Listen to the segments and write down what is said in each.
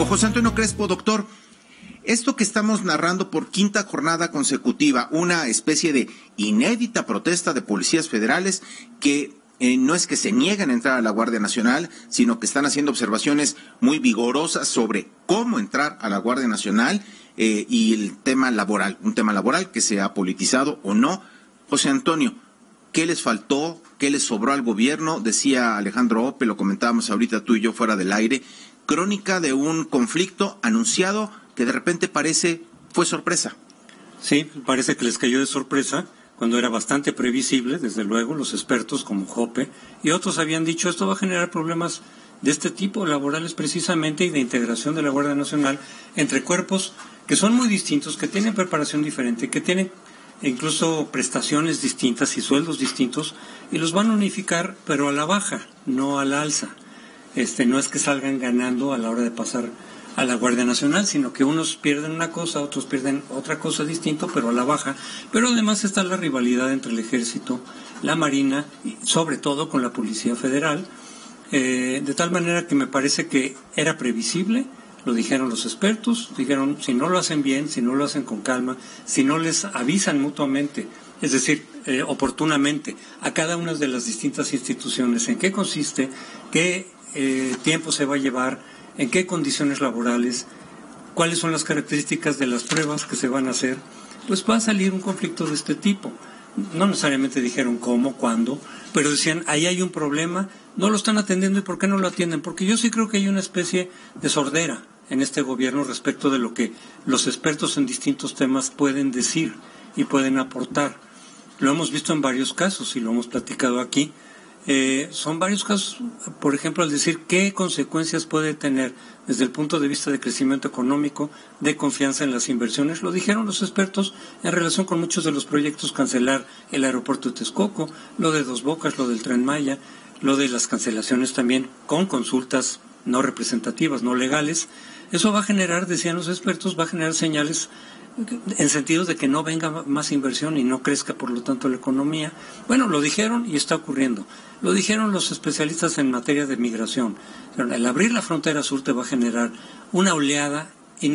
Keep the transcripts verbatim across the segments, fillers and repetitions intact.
México. José Antonio Crespo, doctor, esto que estamos narrando por quinta jornada consecutiva, una especie de inédita protesta de policías federales que eh, no es que se niegan a entrar a la Guardia Nacional, sino que están haciendo observaciones muy vigorosas sobre cómo entrar a la Guardia Nacional eh, y el tema laboral, un tema laboral que se ha politizado o no. José Antonio, ¿qué les faltó? ¿Qué les sobró al gobierno? Decía Alejandro Ope, lo comentábamos ahorita tú y yo fuera del aire, crónica de un conflicto anunciado que de repente parece fue sorpresa. Sí, parece que les cayó de sorpresa cuando era bastante previsible, desde luego, los expertos como Jope y otros habían dicho esto va a generar problemas de este tipo, laborales precisamente, y de integración de la Guardia Nacional entre cuerpos que son muy distintos, que tienen preparación diferente, que tienen incluso prestaciones distintas y sueldos distintos, y los van a unificar, pero a la baja, no a la alza. Este, no es que salgan ganando a la hora de pasar a la Guardia Nacional, sino que unos pierden una cosa, otros pierden otra cosa distinto, pero a la baja. Pero además está la rivalidad entre el Ejército, la Marina, y sobre todo con la Policía Federal, eh, de tal manera que me parece que era previsible. Lo dijeron los expertos, dijeron, si no lo hacen bien, si no lo hacen con calma, si no les avisan mutuamente, es decir, eh, oportunamente, a cada una de las distintas instituciones en qué consiste, qué eh, tiempo se va a llevar, en qué condiciones laborales, cuáles son las características de las pruebas que se van a hacer, pues va a salir un conflicto de este tipo. No necesariamente dijeron cómo, cuándo, pero decían, ahí hay un problema, no lo están atendiendo, ¿y por qué no lo atienden? Porque yo sí creo que hay una especie de sordera en este gobierno respecto de lo que los expertos en distintos temas pueden decir y pueden aportar. Lo hemos visto en varios casos y lo hemos platicado aquí. Eh, son varios casos, por ejemplo, al decir qué consecuencias puede tener desde el punto de vista de crecimiento económico, de confianza en las inversiones. Lo dijeron los expertos en relación con muchos de los proyectos, cancelar el aeropuerto de Texcoco, lo de Dos Bocas, lo del Tren Maya, lo de las cancelaciones también con consultas no representativas, no legales. Eso va a generar, decían los expertos, va a generar señales en sentido de que no venga más inversión y no crezca por lo tanto la economía. Bueno, lo dijeron y está ocurriendo. Lo dijeron los especialistas en materia de migración. El abrir la frontera sur te va a generar una oleada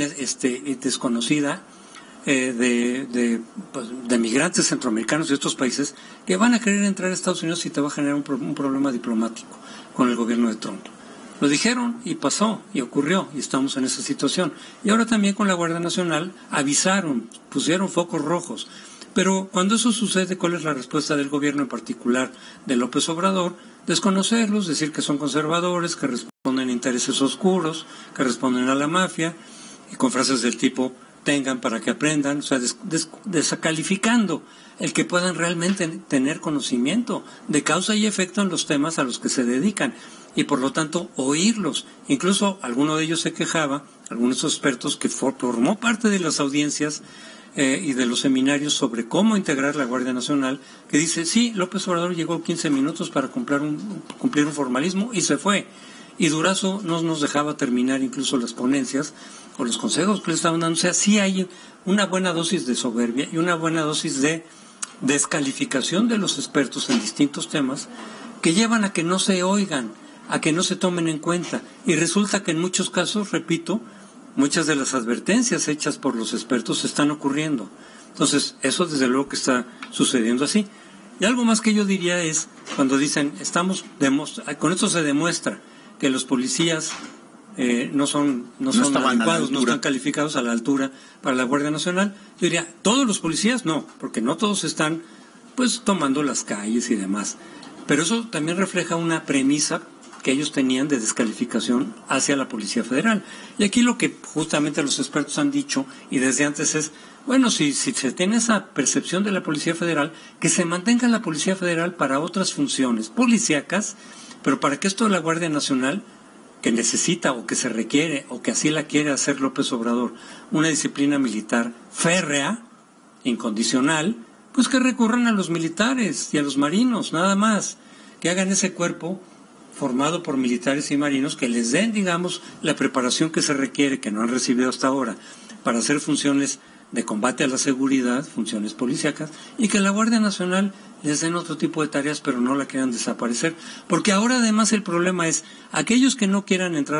este, desconocida eh, de, de, pues, de migrantes centroamericanos de estos países que van a querer entrar a Estados Unidos y te va a generar un, pro, un problema diplomático con el gobierno de Trump. Lo dijeron y pasó y ocurrió y estamos en esa situación. Y ahora también con la Guardia Nacional avisaron, pusieron focos rojos. Pero cuando eso sucede, ¿cuál es la respuesta del gobierno, en particular de López Obrador? Desconocerlos, decir que son conservadores, que responden a intereses oscuros, que responden a la mafia, y con frases del tipo tengan para que aprendan, o sea, des, des, descalificando el que puedan realmente tener conocimiento de causa y efecto en los temas a los que se dedican. Y por lo tanto oírlos. Incluso alguno de ellos se quejaba, algunos expertos que for, formó parte de las audiencias eh, y de los seminarios sobre cómo integrar la Guardia Nacional, que dice, sí, López Obrador llegó quince minutos para cumplir un, cumplir un formalismo y se fue. Y Durazo no nos dejaba terminar incluso las ponencias o los consejos que le estaban dando. O sea, sí hay una buena dosis de soberbia y una buena dosis de descalificación de los expertos en distintos temas que llevan a que no se oigan, a que no se tomen en cuenta. Y resulta que en muchos casos, repito, muchas de las advertencias hechas por los expertos están ocurriendo. Entonces, eso desde luego que está sucediendo así. Y algo más que yo diría es, cuando dicen, estamos con esto se demuestra que los policías eh, no son, no son no adecuados, no están calificados a la altura para la Guardia Nacional. Yo diría, ¿todos los policías? No, porque no todos están pues tomando las calles y demás. Pero eso también refleja una premisa que ellos tenían de descalificación hacia la Policía Federal. Y aquí lo que justamente los expertos han dicho, y desde antes es, bueno, si, si se tiene esa percepción de la Policía Federal, que se mantenga la Policía Federal para otras funciones policíacas, pero para que esto de la Guardia Nacional, que necesita o que se requiere, o que así la quiere hacer López Obrador, una disciplina militar férrea, incondicional, pues que recurran a los militares y a los marinos, nada más, que hagan ese cuerpo formado por militares y marinos que les den, digamos, la preparación que se requiere, que no han recibido hasta ahora, para hacer funciones de combate a la seguridad, funciones policíacas, y que la Guardia Nacional les den otro tipo de tareas, pero no la quieran desaparecer. Porque ahora además el problema es, aquellos que no quieran entrar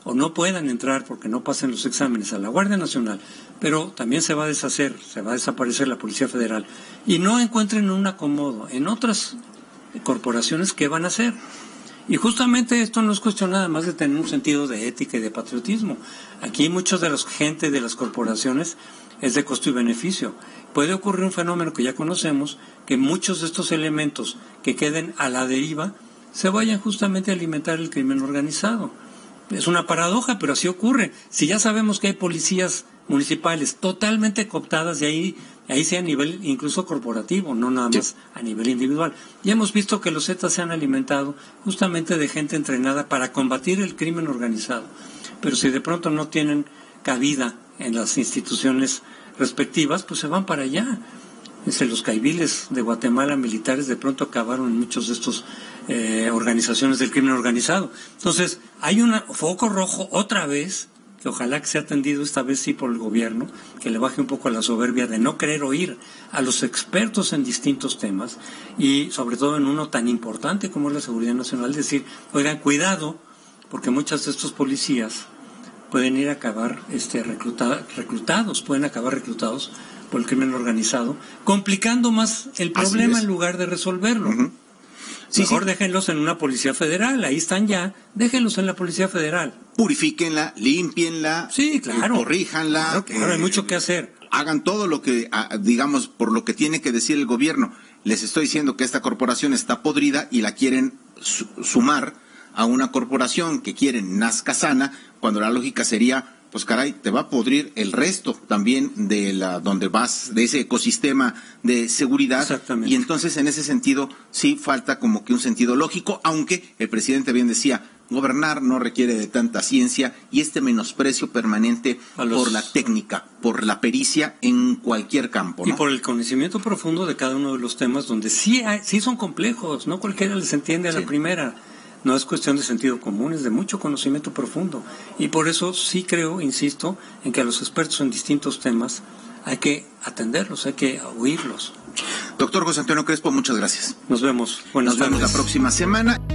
o no puedan entrar porque no pasen los exámenes a la Guardia Nacional, pero también se va a deshacer, se va a desaparecer la Policía Federal, y no encuentren un acomodo en otras corporaciones, ¿qué van a hacer? Y justamente esto no es cuestión nada más de tener un sentido de ética y de patriotismo. Aquí muchos de los gente de las corporaciones es de costo y beneficio. Puede ocurrir un fenómeno que ya conocemos, que muchos de estos elementos que queden a la deriva se vayan justamente a alimentar el crimen organizado. Es una paradoja, pero así ocurre. Si ya sabemos que hay policías municipales totalmente cooptadas, y ahí, ahí sea a nivel incluso corporativo, no nada más a nivel individual. Ya hemos visto que los Zetas se han alimentado justamente de gente entrenada para combatir el crimen organizado. Pero si de pronto no tienen cabida en las instituciones respectivas, pues se van para allá. Desde los caiviles de Guatemala militares de pronto acabaron en muchos de estos eh, organizaciones del crimen organizado. Entonces, hay un foco rojo otra vez, que ojalá que sea atendido esta vez sí por el gobierno, que le baje un poco a la soberbia de no querer oír a los expertos en distintos temas, y sobre todo en uno tan importante como es la seguridad nacional, decir, oigan, cuidado, porque muchos de estos policías pueden ir a acabar este, recluta, reclutados, pueden acabar reclutados por el crimen organizado, complicando más el problema en lugar de resolverlo. Uh-huh. Sí, Mejor sí. déjenlos en una policía federal, ahí están ya, déjenlos en la policía federal. Purifíquenla, límpienla, sí, claro, corríjanla. Claro, claro, eh, hay mucho que hacer. Hagan todo lo que, digamos, por lo que tiene que decir el gobierno. Les estoy diciendo que esta corporación está podrida y la quieren su sumar a una corporación que quieren nazca sana, cuando la lógica sería, pues caray, te va a podrir el resto también de la donde vas, de ese ecosistema de seguridad. Exactamente. Y entonces en ese sentido sí falta como que un sentido lógico, aunque el presidente bien decía, gobernar no requiere de tanta ciencia y este menosprecio permanente los... por la técnica, por la pericia en cualquier campo, ¿no? Y por el conocimiento profundo de cada uno de los temas donde sí, hay, sí son complejos, no cualquiera les entiende a sí. la primera. No es cuestión de sentido común, es de mucho conocimiento profundo. Y por eso sí creo, insisto, en que a los expertos en distintos temas hay que atenderlos, hay que oírlos. Doctor José Antonio Crespo, muchas gracias. Nos vemos. Buenas Nos tardes. vemos la próxima semana.